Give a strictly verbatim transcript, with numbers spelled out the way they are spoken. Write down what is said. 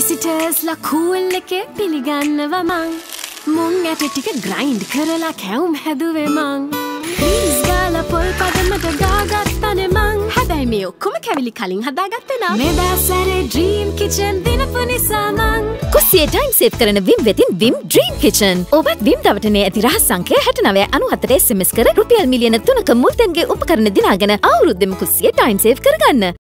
Visitors ලා cool එකේ පිළිගන්නවා මං මුං ඇට ටික ග්‍රයින්ඩ් කරලා කැවුම් හැදුවේ මං පීස් ගාලා පොල් පදමට දාගත්තනේ මං හැබැයි මේ ඔක්කොම කැවිලි කලින් හදාගත්තේ නා මේ දැසරේ ඩ්‍රීම් කිචන් දිනපු නිසා මං කුස්සියේ ටයිම් සේව් කරන විම් වෙතින් විම් ඩ්‍රීම් කිචන් ඔබත් විම් දවටනේ ඇති රහස් සංඛ්‍ය හැට නවය අනූහතට එස් එම් එස් කර රුපියල් මිලියන තුනක මුල්තැන්ගේ උපකරණ දිනාගෙන අවුරුද්දෙම කුස්සියේ ටයිම් සේව් කරගන්න.